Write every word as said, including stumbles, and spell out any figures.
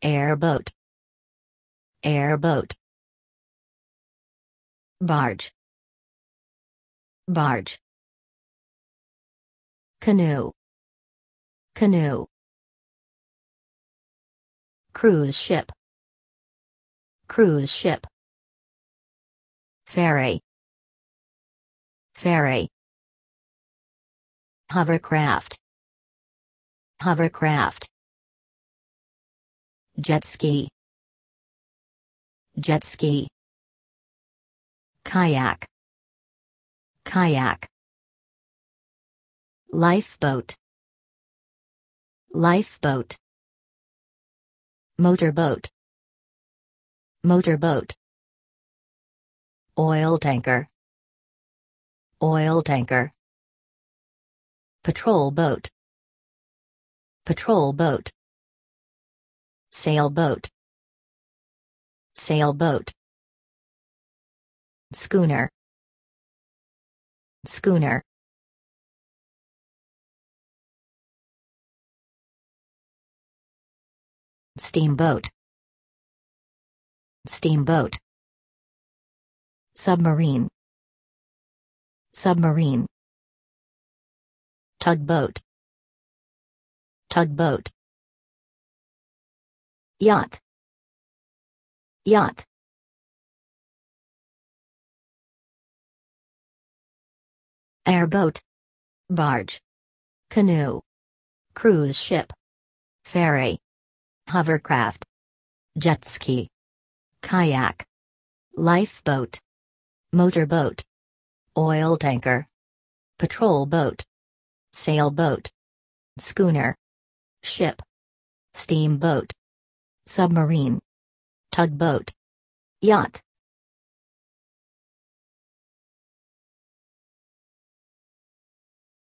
Airboat. Airboat. Barge. Barge. Canoe. Canoe. Cruise ship. Cruise ship. Ferry. Ferry. Hovercraft. Hovercraft. Jet ski. Jet ski. Kayak. Kayak. Lifeboat. Lifeboat. Motorboat. Motorboat. Oil tanker. Oil tanker. Patrol boat. Patrol boat. Sailboat. Sailboat. Schooner. Schooner. Steamboat. Steamboat. Submarine. Submarine. Tugboat. Tugboat. Yacht. Yacht. Airboat. Barge. Canoe. Cruise ship. Ferry. Hovercraft. Jet ski. Kayak. Lifeboat. Motorboat. Oil tanker. Patrol boat. Sailboat. Schooner. Ship. Steamboat. Submarine. Tugboat. Yacht.